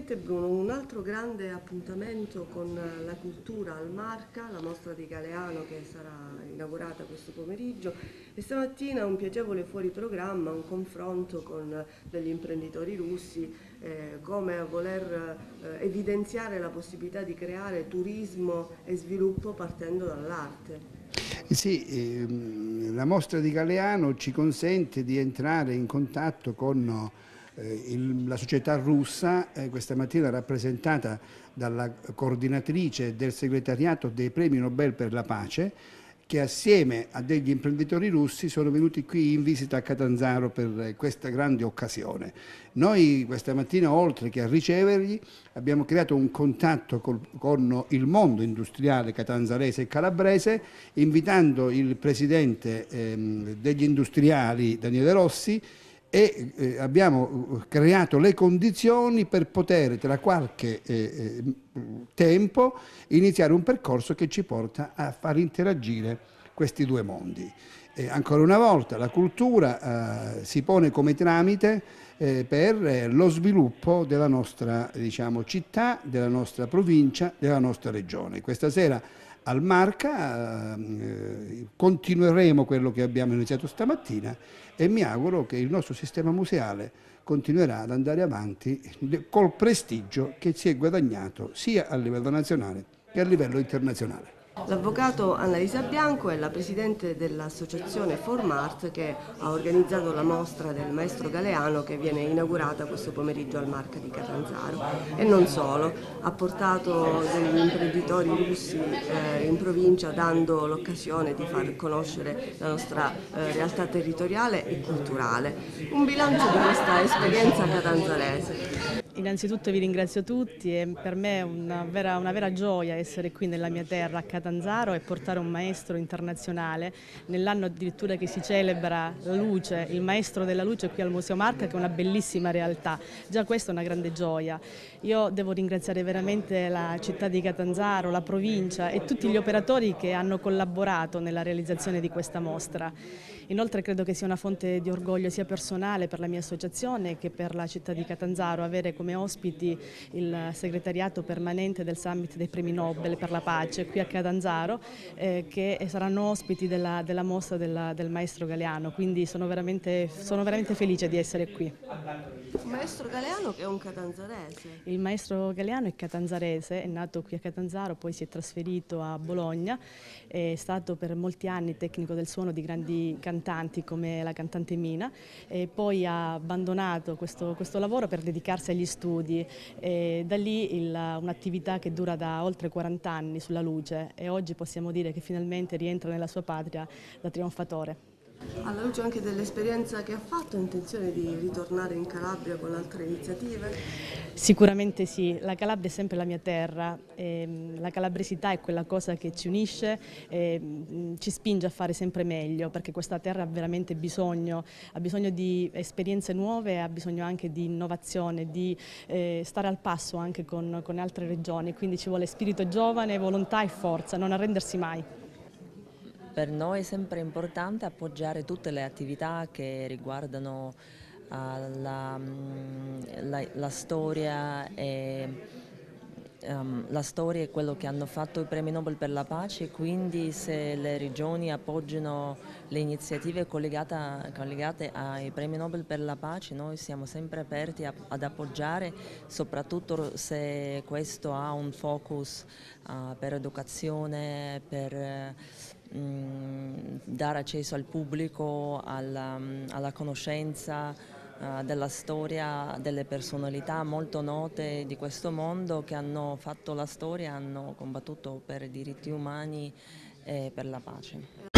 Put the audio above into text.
Presidente Bruno, un altro grande appuntamento con la cultura al Marca, la mostra di Galeano che sarà inaugurata questo pomeriggio, e stamattina un piacevole fuori programma, un confronto con degli imprenditori russi, come a voler evidenziare la possibilità di creare turismo e sviluppo partendo dall'arte. Sì, la mostra di Galeano ci consente di entrare in contatto con la società russa, questa mattina rappresentata dalla coordinatrice del segretariato dei premi Nobel per la pace, che assieme a degli imprenditori russi sono venuti qui in visita a Catanzaro per questa grande occasione. Noi questa mattina, oltre che a riceverli, abbiamo creato un contatto con il mondo industriale catanzarese e calabrese, invitando il presidente degli industriali, Daniele Rossi, e abbiamo creato le condizioni per poter tra qualche tempo iniziare un percorso che ci porta a far interagire questi due mondi. Ancora una volta la cultura si pone come tramite per lo sviluppo della nostra, diciamo, città, della nostra provincia, della nostra regione. Questa sera al Marca continueremo quello che abbiamo iniziato stamattina e mi auguro che il nostro sistema museale continuerà ad andare avanti col prestigio che si è guadagnato sia a livello nazionale che a livello internazionale. L'avvocato Annalisa Bianco è la presidente dell'associazione Formart che ha organizzato la mostra del maestro Galeano che viene inaugurata questo pomeriggio al Marca di Catanzaro. E non solo, ha portato degli imprenditori russi in provincia dando l'occasione di far conoscere la nostra realtà territoriale e culturale. Un bilancio di questa esperienza catanzarese. Innanzitutto vi ringrazio tutti e per me è una vera gioia essere qui nella mia terra a Catanzaro e portare un maestro internazionale nell'anno addirittura che si celebra la luce, il maestro della luce qui al Museo Marca, che è una bellissima realtà. Già questa è una grande gioia. Io devo ringraziare veramente la città di Catanzaro, la provincia e tutti gli operatori che hanno collaborato nella realizzazione di questa mostra. Inoltre credo che sia una fonte di orgoglio sia personale per la mia associazione che per la città di Catanzaro avere come ospiti il segretariato permanente del Summit dei Premi Nobel per la pace qui a Catanzaro, che saranno ospiti della mostra del maestro Galeano, quindi sono veramente felice di essere qui. Il maestro Galeano che è un catanzarese. Il maestro Galeano è catanzarese, è nato qui a Catanzaro, poi si è trasferito a Bologna, è stato per molti anni tecnico del suono di grandi cantanti come la cantante Mina, e poi ha abbandonato questo lavoro per dedicarsi agli studi. E da lì un'attività che dura da oltre 40 anni sulla luce e oggi possiamo dire che finalmente rientra nella sua patria da trionfatore. Alla luce anche dell'esperienza che ha fatto, ha intenzione di ritornare in Calabria con altre iniziative? Sicuramente sì, la Calabria è sempre la mia terra, la calabresità è quella cosa che ci unisce e ci spinge a fare sempre meglio, perché questa terra ha veramente bisogno, di esperienze nuove, ha bisogno anche di innovazione, di stare al passo anche con altre regioni, quindi ci vuole spirito giovane, volontà e forza, non arrendersi mai. Per noi è sempre importante appoggiare tutte le attività che riguardano la storia la storia e quello che hanno fatto i premi Nobel per la pace, quindi se le regioni appoggiano le iniziative collegate ai premi Nobel per la pace, noi siamo sempre aperti ad appoggiare, soprattutto se questo ha un focus per educazione, per dare accesso al pubblico, alla conoscenza della storia delle personalità molto note di questo mondo che hanno fatto la storia, hanno combattuto per i diritti umani e per la pace.